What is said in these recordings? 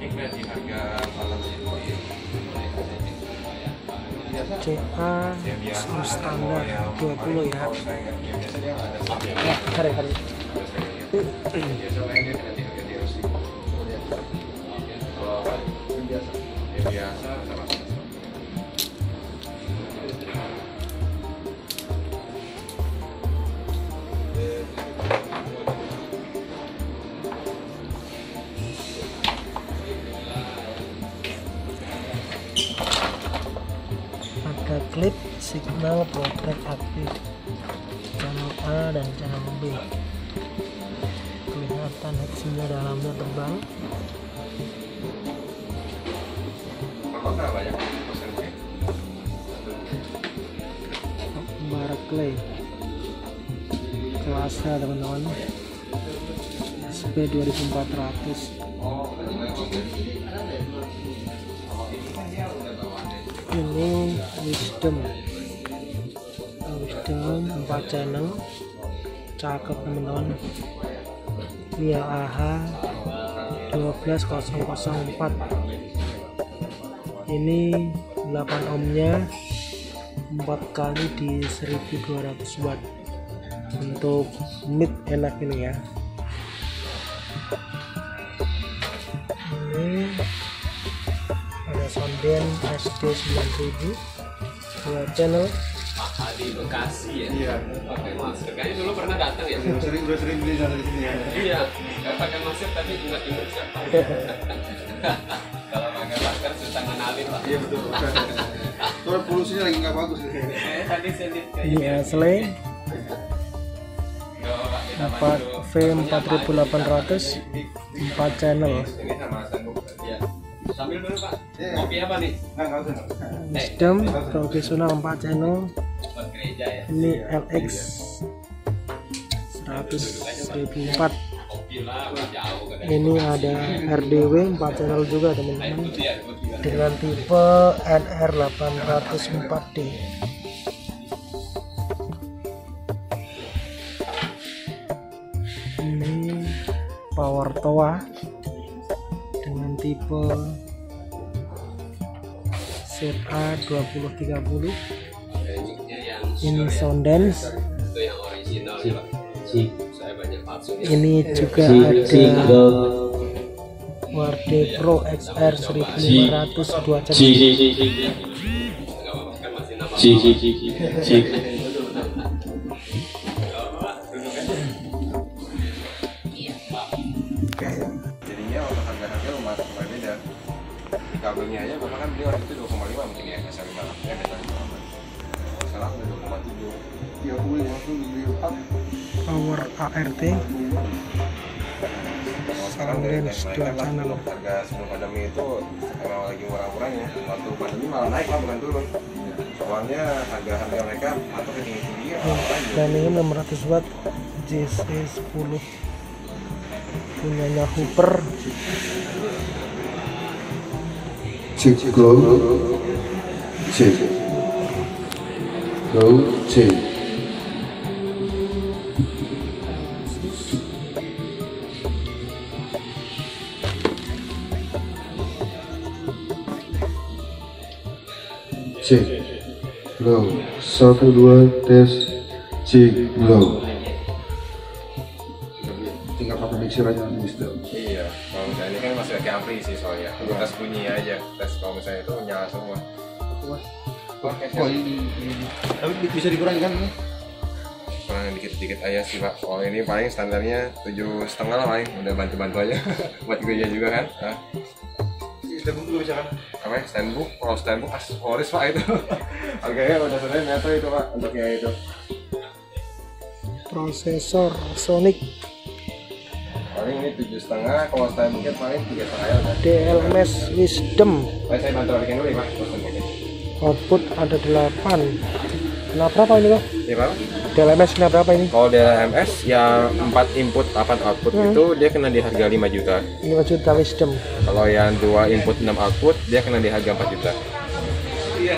Ini di harga 400.000. CA standar 20 ya. Ya, hari. Ada klip signal protect aktif, channel A dan channel B. Kelihatan headsinya dalamnya tebal. Barclay kelas A teman-teman, SP 2400. Ini Wisdom 4 channel, cakep teman-teman. Ini AH 12004. Ini 8 ohmnya, 4 kali di 1200 watt. Untuk mid enak ini ya. Ini ada sonden SD 9000, 2 channel. Di Bekasi ya. Iya. Pakai masker. Kayaknya dulu pernah datang ya. Udah sering beli dari sini ya. Iya. Nggak pakai masker tapi ingat siapa. Kalau pakai masker susah ngenalin lah. Iya betul. Soalnya polusinya lagi nggak bagus. Tadi saya lihat Ini asli 4 V4800, 4 channel. Ini sama sanduk. Iya. Sambil dulu Pak. Kopi apa nih? Wisdom profesional 4 channel. Gereja ya. Ini LX 100.004. Ini ada RDW 4 channel juga teman-teman, dengan tipe NR804D. Ini power toa dengan tipe ZA 2030. Ini sound dance. Itu yang original ya Pak. Saya banyak palsunya. Ini juga ada Warde Pro XR 1500 2 channel. Jadinya untuk harga-harga lumayan berbeda. Di kabelnya aja Bapak kan beli waktu itu 2,5 mungkin ya, SR58 ya, salah udah 2,7. Ya boleh langsung beli Power ART sound dance 2 channel. Harga sebelum pandemi itu emang lagi murah-murahnya. Waktu pandemi malah naik lah, bukan turun. Soalnya harga-harga mereka matoknya tinggi-tinggi. Dan ini 600 watt JC10 punyanya Hooper. Check glow, check glow, check. Cek glow 1 2 tes cek glow. Tinggal pakai mixer aja Wisdom. Iya, kalau misalnya ini kan masih pakai ampli sih soalnya. Tes bunyi aja, tes kalau misalnya itu nyala semua. Oh ini. Tapi bisa dikurangi kan? Kurang dikit-dikit aja sih Pak. Kalau ini paling standarnya 7,5 lah paling. Udah bantu-bantu aja. Buat gereja juga kan. Standbook juga bisa kan? Apa ya? Standbook? Kalau standbook aksesoris Pak itu. Harganya udah sebenarnya neto itu Pak untuknya itu. Prosesor Sonic Paling ini 7,5. Kalau standbooknya paling 3,5 ya kan? DLMS Wisdom. Saya bantu balikin dulu ya Pak. Output ada 8. Nah berapa ini Pak? Iya Pak. DLMS kena berapa ini? Kalau DLMS yang 4 input 8 output itu dia kena di harga 5 juta. 5 juta Wisdom. Kalau yang 2 input 6 output dia kena di harga 4 juta. Iya.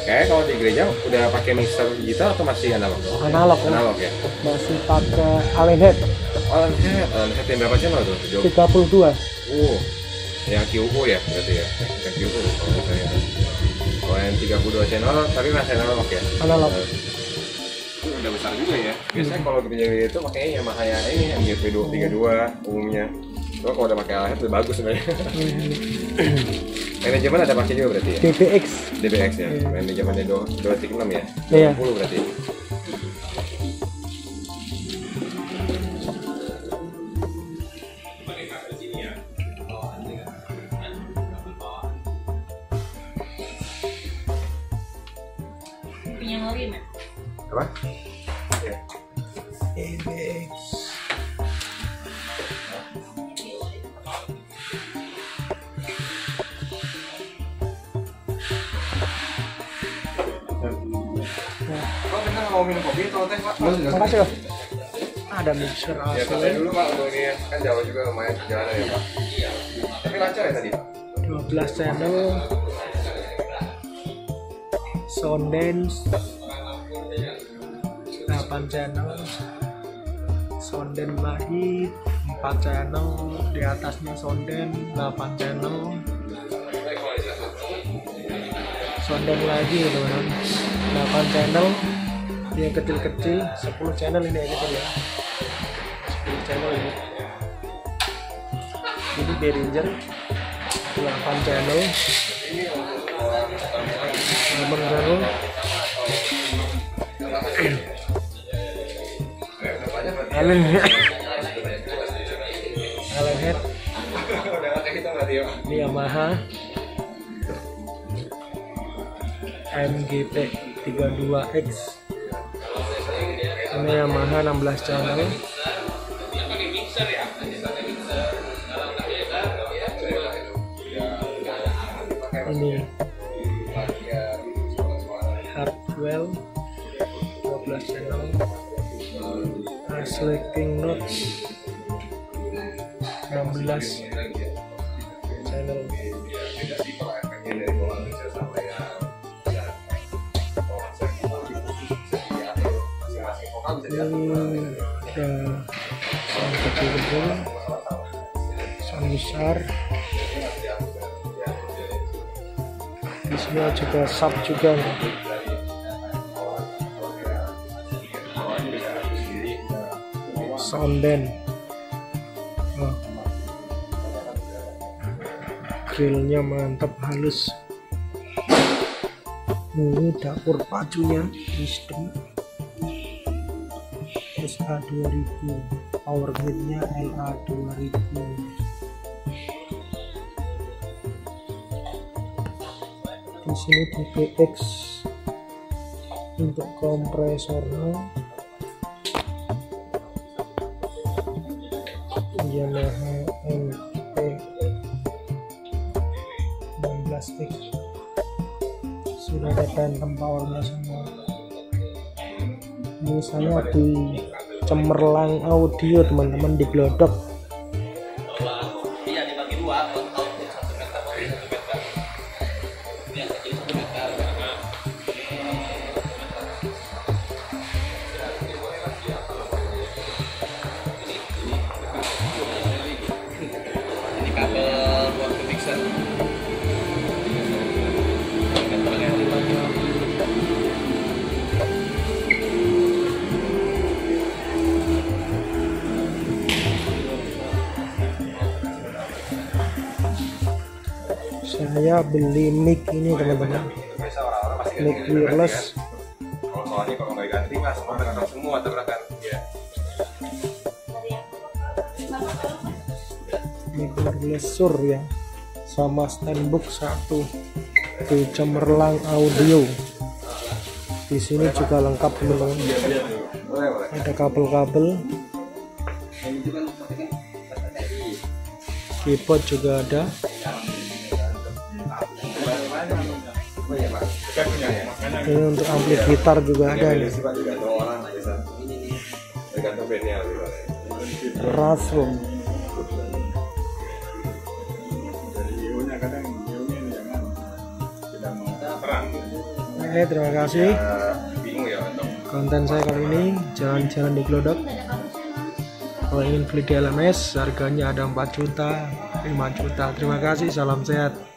Kayak kalau di gereja udah pakai mixer digital atau masih analog? Analog ya. Analog ya. Masih pakai Allen Head Allen Head yang berapa channel tuh? 32. Yang QU ya berarti ya. Yang QU kalau misalnya. Kalau yang 32 channel tapi masih analog ya. Analog. Itu udah besar juga ya. Biasanya kalau gereja itu pakainya Yamaha yang ini yang GP32 umumnya. Cuma kalau udah pakai Allen Head lebih bagus sebenarnya. Manajemen ada pakai juga berarti ya? DBX ya? Manajemennya 2.6 ya? 20 Iya. berarti? Punya Norin ya? Apa? Ya. DBX. Pak, bener mau minum kopi atau teh, Pak? Makasih loh. Ada mixer Ya, AC tanya dulu Pak, untuk ini kan jauh juga lumayan perjalanan ya Pak. Tapi lancar ya tadi Pak? 12 channel, sound dance 8 channel, sound dance lagi 4 channel, di atasnya sound dance 8 channel, sound dance lagi teman-teman 8 channel, yang kecil-kecil 10 channel ini yang kecil ya, 10 channel ini Behringer 8 channel, 8 channel. Allen Head ini Yamaha MGP 32X, ini Yamaha 16 channel, ini Hardwell 12 channel, Ashley King Notes 16 channel. Ini ada sound kecil-kecil, sound besar. Di sini juga sub juga. Sound band. Grillnya mantap, halus. Ini dapur pacunya Wisdom SA 2000, power gridnya LA 2000. Di sini DBX untuk kompresornya, Yamaha MP 16X, sudah ada phantom powernya semua. Ini saya di Cemerlang Audio teman-teman, di Glodok. Saya beli mic ini teman-teman, mic wireless. Kalau soalnya kalau nggak ganti mas, semua tabrakan. Ya. Mic wireless sur ya, sama standbook 1 di Cemerlang Audio. Di sini juga lengkap teman-teman, ada kabel-kabel, keyboard juga ada. Ini untuk ampli gitar juga ada nih. Rasul. Terima kasih. Bingung ya untuk Konten saya kali ini jalan-jalan di Glodok. Kalau ingin beli di LMS harganya ada 4 juta, 5 juta. Terima kasih, salam sehat.